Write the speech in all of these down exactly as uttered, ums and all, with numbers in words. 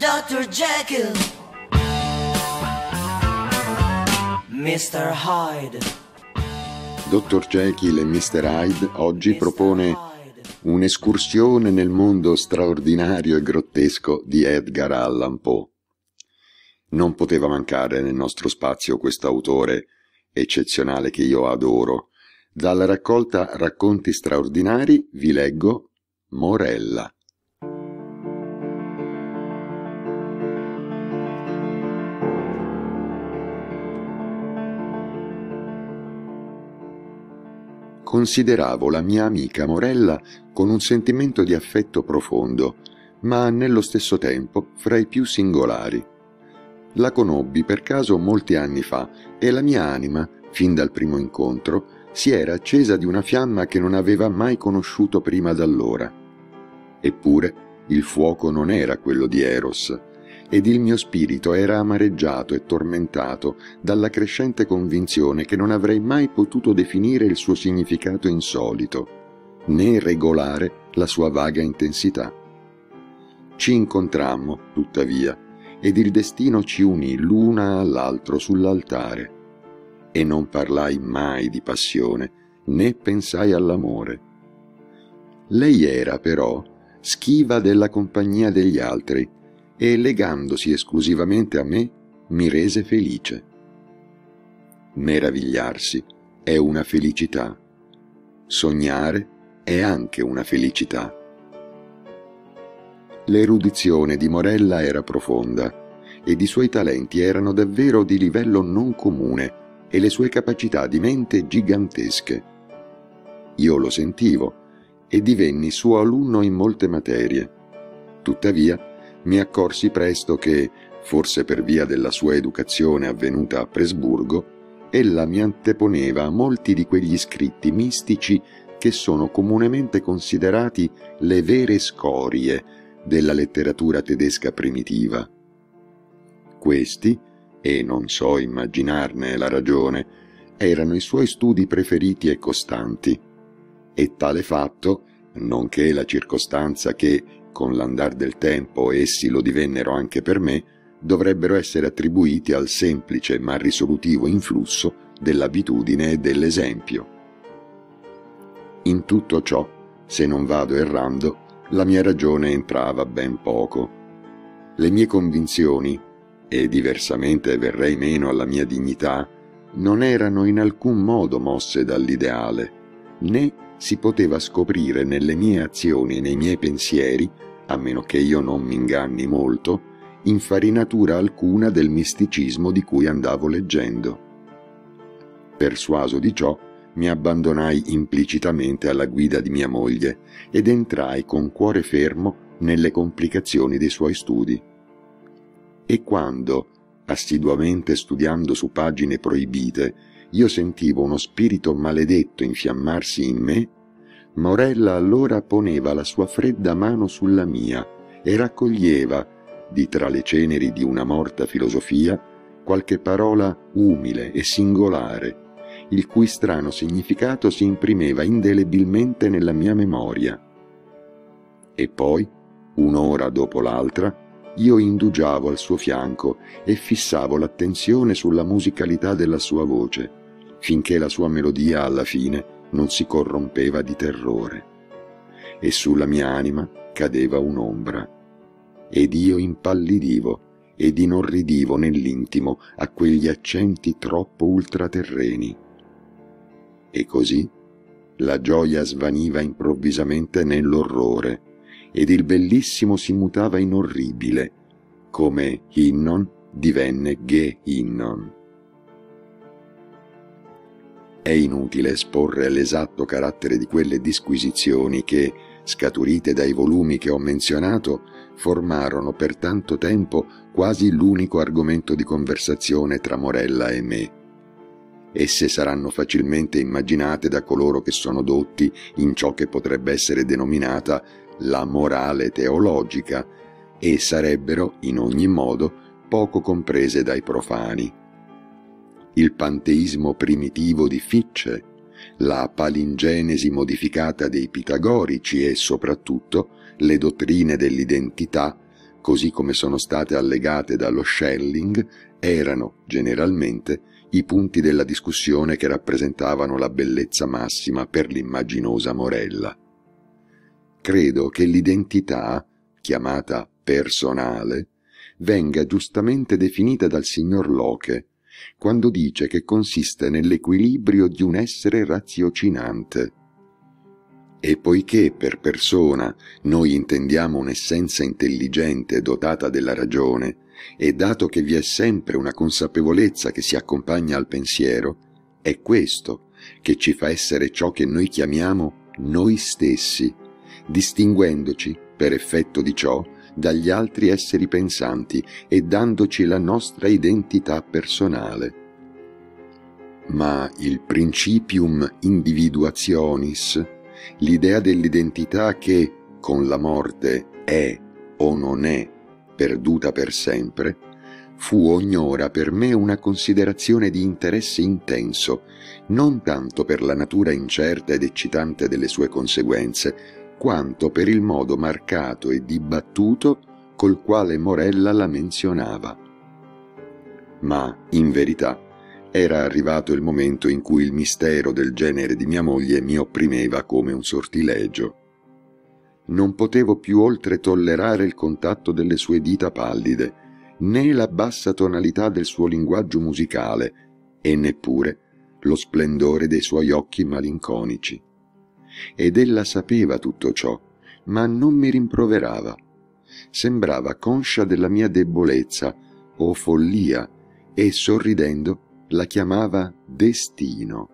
doctor Jekyll, mister Hyde. dottor Jekyll e mister Hyde oggi propone un'escursione nel mondo straordinario e grottesco di Edgar Allan Poe. Non poteva mancare nel nostro spazio questo autore eccezionale che io adoro. Dalla raccolta Racconti straordinari vi leggo Morella. Consideravo la mia amica Morella con un sentimento di affetto profondo, ma nello stesso tempo fra i più singolari. La conobbi per caso molti anni fa e la mia anima, fin dal primo incontro, si era accesa di una fiamma che non aveva mai conosciuto prima d'allora. Eppure il fuoco non era quello di Eros, ed il mio spirito era amareggiato e tormentato dalla crescente convinzione che non avrei mai potuto definire il suo significato insolito, né regolare la sua vaga intensità. Ci incontrammo, tuttavia, ed il destino ci unì l'una all'altro sull'altare, e non parlai mai di passione, né pensai all'amore. Lei era, però, schiva della compagnia degli altri, e legandosi esclusivamente a me, mi rese felice. Meravigliarsi è una felicità. Sognare è anche una felicità. L'erudizione di Morella era profonda, ed i suoi talenti erano davvero di livello non comune, e le sue capacità di mente gigantesche. Io lo sentivo, e divenni suo alunno in molte materie. Tuttavia, mi accorsi presto che, forse per via della sua educazione avvenuta a Presburgo, ella mi anteponeva a molti di quegli scritti mistici che sono comunemente considerati le vere scorie della letteratura tedesca primitiva. Questi, e non so immaginarne la ragione, erano i suoi studi preferiti e costanti, e tale fatto, nonché la circostanza che, con l'andar del tempo essi lo divennero anche per me, dovrebbero essere attribuiti al semplice ma risolutivo influsso dell'abitudine e dell'esempio. In tutto ciò, se non vado errando, la mia ragione entrava ben poco. Le mie convinzioni, e diversamente verrei meno alla mia dignità, non erano in alcun modo mosse dall'ideale, né si poteva scoprire nelle mie azioni e nei miei pensieri, a meno che io non m'inganni molto, infarinatura alcuna del misticismo di cui andavo leggendo. Persuaso di ciò, mi abbandonai implicitamente alla guida di mia moglie ed entrai con cuore fermo nelle complicazioni dei suoi studi. E quando, assiduamente studiando su pagine proibite, io sentivo uno spirito maledetto infiammarsi in me, Morella allora poneva la sua fredda mano sulla mia e raccoglieva, di tra le ceneri di una morta filosofia, qualche parola umile e singolare, il cui strano significato si imprimeva indelebilmente nella mia memoria. E poi, un'ora dopo l'altra, io indugiavo al suo fianco e fissavo l'attenzione sulla musicalità della sua voce, finché la sua melodia alla fine non si corrompeva di terrore, e sulla mia anima cadeva un'ombra, ed io impallidivo ed inorridivo nell'intimo a quegli accenti troppo ultraterreni. E così la gioia svaniva improvvisamente nell'orrore, ed il bellissimo si mutava in orribile, come Hinnon divenne Ge-Hinnon. È inutile esporre l'esatto carattere di quelle disquisizioni che, scaturite dai volumi che ho menzionato, formarono per tanto tempo quasi l'unico argomento di conversazione tra Morella e me. Esse saranno facilmente immaginate da coloro che sono dotti in ciò che potrebbe essere denominata la morale teologica e sarebbero, in ogni modo, poco comprese dai profani. Il panteismo primitivo di Fichte, la palingenesi modificata dei pitagorici e, soprattutto, le dottrine dell'identità così come sono state allegate dallo Schelling, erano, generalmente, i punti della discussione che rappresentavano la bellezza massima per l'immaginosa Morella. Credo che l'identità, chiamata personale, venga giustamente definita dal signor Locke, quando dice che consiste nell'equilibrio di un essere raziocinante. E poiché per persona noi intendiamo un'essenza intelligente dotata della ragione, e dato che vi è sempre una consapevolezza che si accompagna al pensiero, è questo che ci fa essere ciò che noi chiamiamo noi stessi, distinguendoci, per effetto di ciò, dagli altri esseri pensanti e dandoci la nostra identità personale. Ma il principium individuationis, l'idea dell'identità che, con la morte, è o non è perduta per sempre, fu ognora per me una considerazione di interesse intenso, non tanto per la natura incerta ed eccitante delle sue conseguenze, quanto per il modo marcato e dibattuto col quale Morella la menzionava. Ma, in verità, era arrivato il momento in cui il mistero del genere di mia moglie mi opprimeva come un sortilegio. Non potevo più oltre tollerare il contatto delle sue dita pallide, né la bassa tonalità del suo linguaggio musicale, e neppure lo splendore dei suoi occhi malinconici. Ed ella sapeva tutto ciò, ma non mi rimproverava. Sembrava conscia della mia debolezza o follia e, sorridendo, la chiamava destino.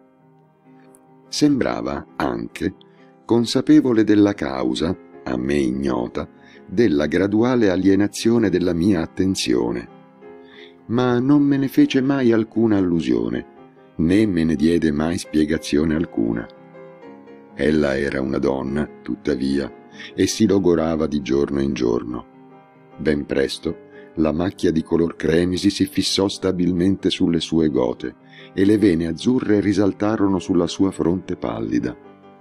Sembrava anche consapevole della causa, a me ignota, della graduale alienazione della mia attenzione, ma non me ne fece mai alcuna allusione, né me ne diede mai spiegazione alcuna. Ella era una donna, tuttavia, e si logorava di giorno in giorno. Ben presto la macchia di color cremisi si fissò stabilmente sulle sue gote e le vene azzurre risaltarono sulla sua fronte pallida.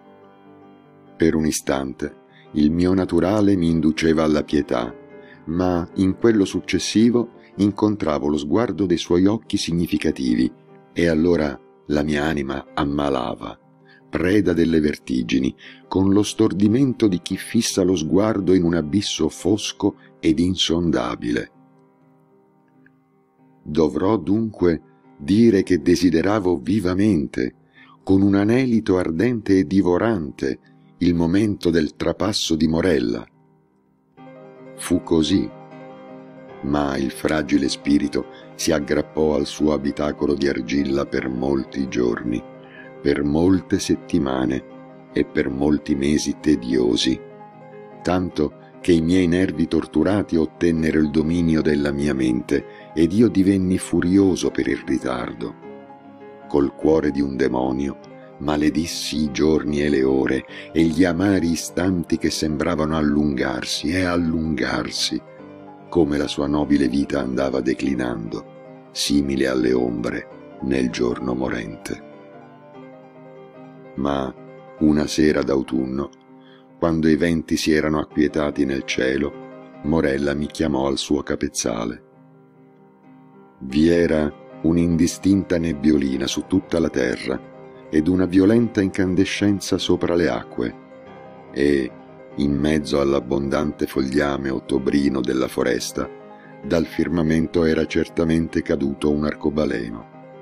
Per un istante il mio naturale mi induceva alla pietà, ma in quello successivo incontravo lo sguardo dei suoi occhi significativi e allora la mia anima ammalava, preda delle vertigini, con lo stordimento di chi fissa lo sguardo in un abisso fosco ed insondabile. Dovrò dunque dire che desideravo vivamente, con un anelito ardente e divorante, il momento del trapasso di Morella. Fu così, ma il fragile spirito si aggrappò al suo abitacolo di argilla per molti giorni, per molte settimane e per molti mesi tediosi, tanto che i miei nervi torturati ottennero il dominio della mia mente ed io divenni furioso per il ritardo. Col cuore di un demonio maledissi i giorni e le ore e gli amari istanti che sembravano allungarsi e allungarsi, come la sua nobile vita andava declinando, simile alle ombre nel giorno morente. Ma una sera d'autunno, quando i venti si erano acquietati nel cielo, Morella mi chiamò al suo capezzale. Vi era un'indistinta nebbiolina su tutta la terra ed una violenta incandescenza sopra le acque, e, in mezzo all'abbondante fogliame ottobrino della foresta, dal firmamento era certamente caduto un arcobaleno.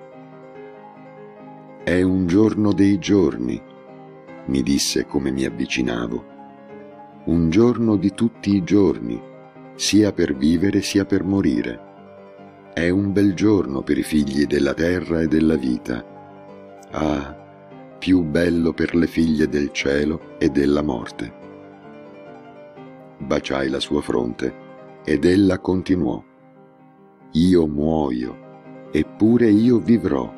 «È un giorno dei giorni», mi disse come mi avvicinavo, «un giorno di tutti i giorni, sia per vivere sia per morire. È un bel giorno per i figli della terra e della vita. Ah, più bello per le figlie del cielo e della morte». Baciai la sua fronte ed ella continuò: «Io muoio, eppure io vivrò».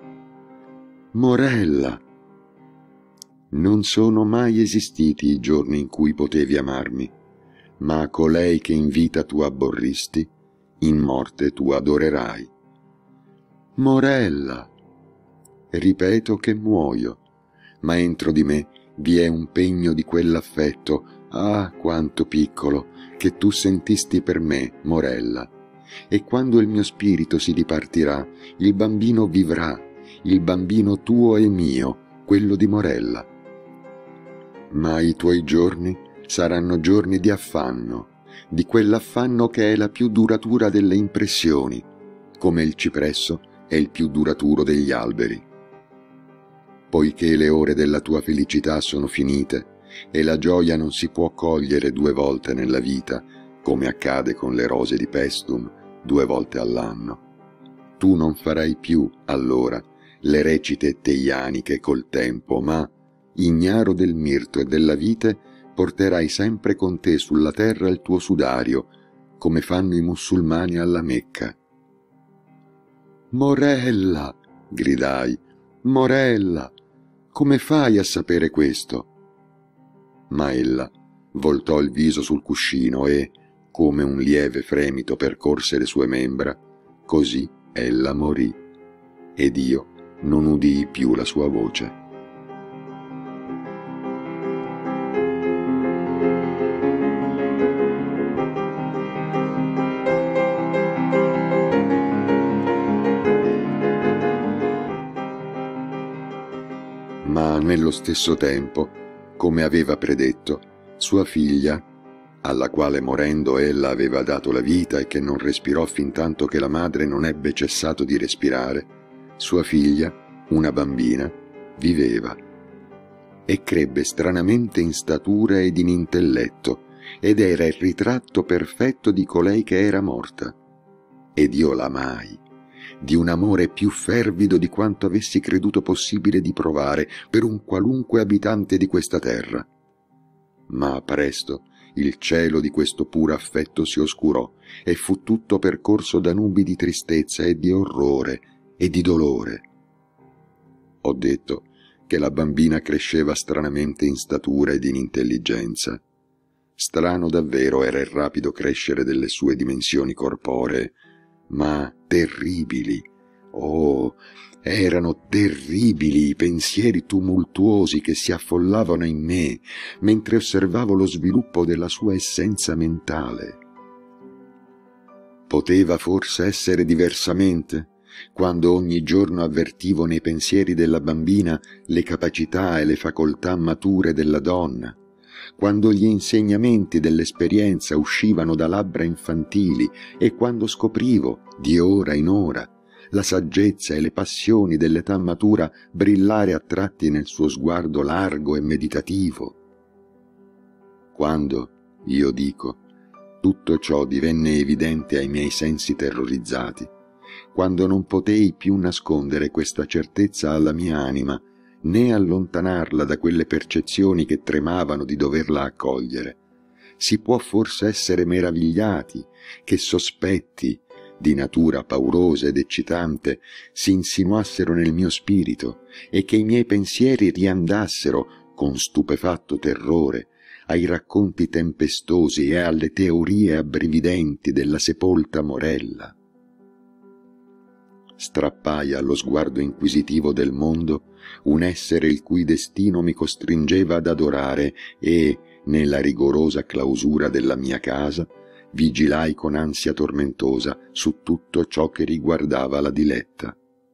Morella! Non sono mai esistiti i giorni in cui potevi amarmi, ma colei che in vita tu aborristi, in morte tu adorerai. Morella! Ripeto che muoio, ma entro di me vi è un pegno di quell'affetto, ah, quanto piccolo, che tu sentisti per me, Morella, e quando il mio spirito si dipartirà, il bambino vivrà, il bambino tuo e mio, quello di Morella. Ma i tuoi giorni saranno giorni di affanno, di quell'affanno che è la più duratura delle impressioni, come il cipresso è il più duraturo degli alberi. Poiché le ore della tua felicità sono finite e la gioia non si può cogliere due volte nella vita, come accade con le rose di Paestum due volte all'anno, tu non farai più, allora, le recite teianiche col tempo, ma, ignaro del mirto e della vite, porterai sempre con te sulla terra il tuo sudario, come fanno i musulmani alla Mecca. Morella, gridai, Morella, come fai a sapere questo? Ma ella voltò il viso sul cuscino e, come un lieve fremito percorse le sue membra, così ella morì, ed io non udii più la sua voce. Ma nello stesso tempo, come aveva predetto, sua figlia, alla quale morendo ella aveva dato la vita e che non respirò fintanto che la madre non ebbe cessato di respirare, sua figlia, una bambina, viveva e crebbe stranamente in statura ed in intelletto, ed era il ritratto perfetto di colei che era morta. Ed io l'amai, di un amore più fervido di quanto avessi creduto possibile di provare per un qualunque abitante di questa terra. Ma presto il cielo di questo puro affetto si oscurò e fu tutto percorso da nubi di tristezza e di orrore e di dolore. Ho detto che la bambina cresceva stranamente in statura ed in intelligenza. Strano davvero era il rapido crescere delle sue dimensioni corporee, ma terribili, oh, erano terribili i pensieri tumultuosi che si affollavano in me mentre osservavo lo sviluppo della sua essenza mentale. Poteva forse essere diversamente, quando ogni giorno avvertivo nei pensieri della bambina le capacità e le facoltà mature della donna, quando gli insegnamenti dell'esperienza uscivano da labbra infantili e quando scoprivo, di ora in ora, la saggezza e le passioni dell'età matura brillare a tratti nel suo sguardo largo e meditativo. Quando, io dico, tutto ciò divenne evidente ai miei sensi terrorizzati, quando non potei più nascondere questa certezza alla mia anima, né allontanarla da quelle percezioni che tremavano di doverla accogliere, si può forse essere meravigliati che sospetti, di natura paurosa ed eccitante, si insinuassero nel mio spirito e che i miei pensieri riandassero, con stupefatto terrore, ai racconti tempestosi e alle teorie abbrividenti della sepolta Morella. Strappai allo sguardo inquisitivo del mondo un essere il cui destino mi costringeva ad adorare e, nella rigorosa clausura della mia casa, vigilai con ansia tormentosa su tutto ciò che riguardava la diletta.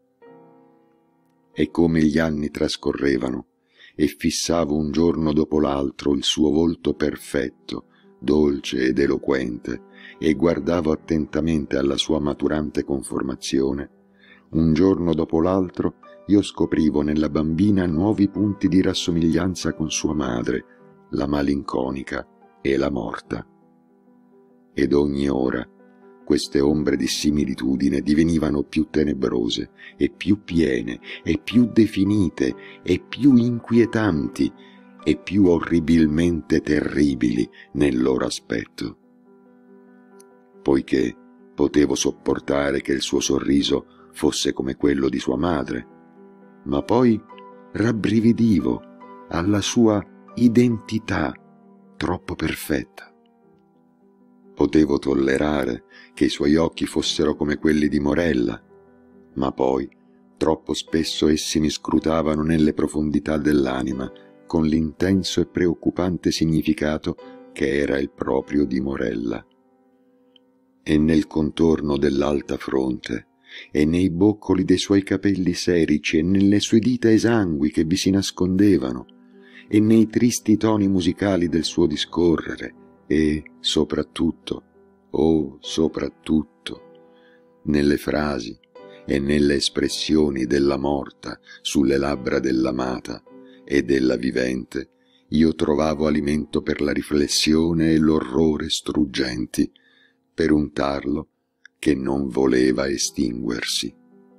E come gli anni trascorrevano, e fissavo un giorno dopo l'altro il suo volto perfetto, dolce ed eloquente, e guardavo attentamente alla sua maturante conformazione, un giorno dopo l'altro io scoprivo nella bambina nuovi punti di rassomiglianza con sua madre, la malinconica e la morta. Ed ogni ora queste ombre di similitudine divenivano più tenebrose e più piene e più definite e più inquietanti e più orribilmente terribili nel loro aspetto. Poiché potevo sopportare che il suo sorriso fosse come quello di sua madre, ma poi rabbrividivo alla sua identità troppo perfetta. Potevo tollerare che i suoi occhi fossero come quelli di Morella, ma poi troppo spesso essi mi scrutavano nelle profondità dell'anima con l'intenso e preoccupante significato che era il proprio di Morella. E nel contorno dell'alta fronte, e nei boccoli dei suoi capelli serici, e nelle sue dita esangui che vi si nascondevano, e nei tristi toni musicali del suo discorrere, e soprattutto, oh soprattutto, nelle frasi e nelle espressioni della morta sulle labbra dell'amata e della vivente, io trovavo alimento per la riflessione e l'orrore struggenti, per un tarlo che non voleva estinguersi.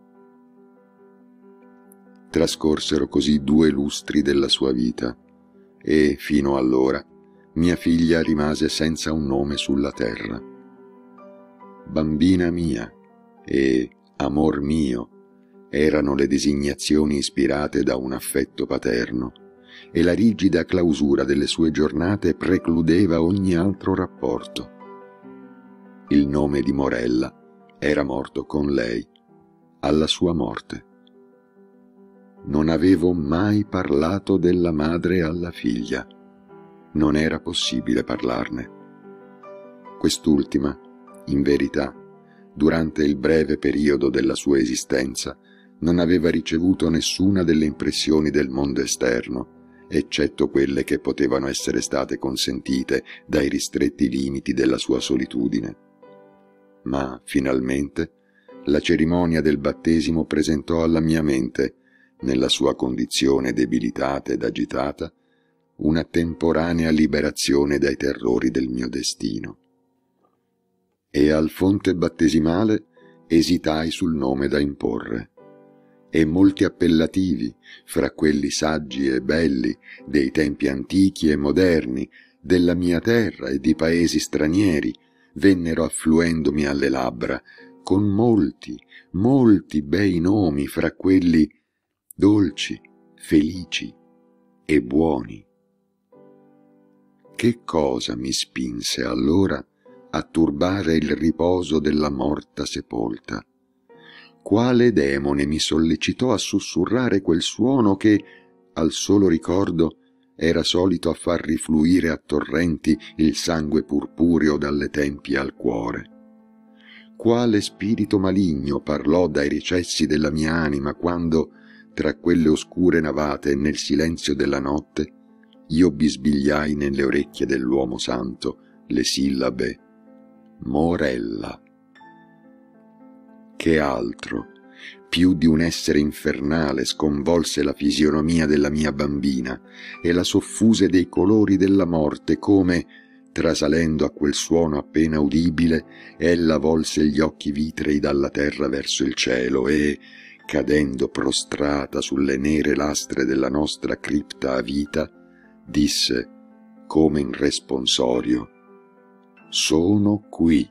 Trascorsero così due lustri della sua vita, e fino allora mia figlia rimase senza un nome sulla terra. Bambina mia e amor mio erano le designazioni ispirate da un affetto paterno, e la rigida clausura delle sue giornate precludeva ogni altro rapporto. Il nome di Morella era morto con lei, alla sua morte. Non avevo mai parlato della madre alla figlia. Non era possibile parlarne. Quest'ultima, in verità, durante il breve periodo della sua esistenza, non aveva ricevuto nessuna delle impressioni del mondo esterno, eccetto quelle che potevano essere state consentite dai ristretti limiti della sua solitudine. Ma, finalmente, la cerimonia del battesimo presentò alla mia mente, nella sua condizione debilitata ed agitata, una temporanea liberazione dai terrori del mio destino. E al fonte battesimale esitai sul nome da imporre, e molti appellativi, fra quelli saggi e belli, dei tempi antichi e moderni, della mia terra e di paesi stranieri, vennero affluendomi alle labbra, con molti, molti bei nomi, fra quelli dolci, felici e buoni. Che cosa mi spinse allora a turbare il riposo della morta sepolta? Quale demone mi sollecitò a sussurrare quel suono che, al solo ricordo, era solito a far rifluire a torrenti il sangue purpureo dalle tempie al cuore? Quale spirito maligno parlò dai recessi della mia anima quando, tra quelle oscure navate e nel silenzio della notte, io bisbigliai nelle orecchie dell'uomo santo le sillabe Morella? Che altro, più di un essere infernale, sconvolse la fisionomia della mia bambina e la soffuse dei colori della morte come, trasalendo a quel suono appena udibile, ella volse gli occhi vitrei dalla terra verso il cielo e, cadendo prostrata sulle nere lastre della nostra cripta a vita, disse, come in responsorio, «Sono qui».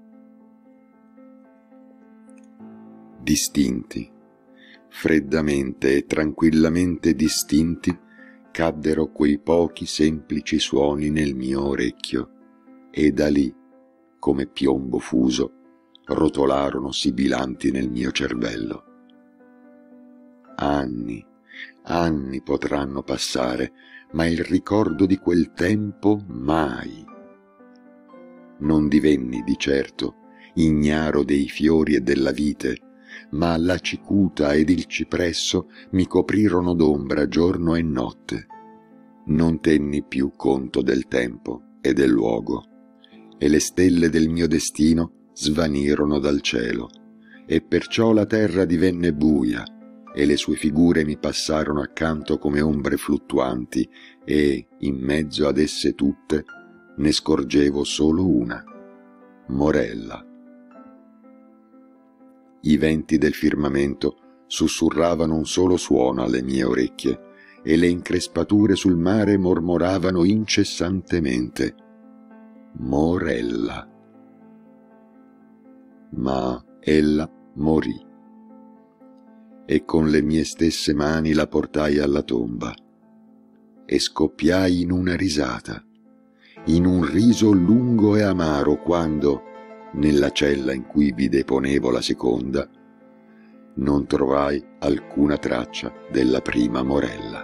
Distinti, freddamente e tranquillamente distinti, caddero quei pochi semplici suoni nel mio orecchio, e da lì, come piombo fuso, rotolarono sibilanti nel mio cervello. Anni, anni potranno passare, ma il ricordo di quel tempo mai. Non divenni, di certo, ignaro dei fiori e della vite, ma la cicuta ed il cipresso mi coprirono d'ombra giorno e notte. Non tenni più conto del tempo e del luogo, e le stelle del mio destino svanirono dal cielo, e perciò la terra divenne buia, e le sue figure mi passarono accanto come ombre fluttuanti, e, in mezzo ad esse tutte, ne scorgevo solo una, Morella. I venti del firmamento sussurravano un solo suono alle mie orecchie, e le increspature sul mare mormoravano incessantemente, Morella. Ma ella morì, e con le mie stesse mani la portai alla tomba, e scoppiai in una risata, in un riso lungo e amaro quando, nella cella in cui vi deponevo la seconda, non trovai alcuna traccia della prima Morella.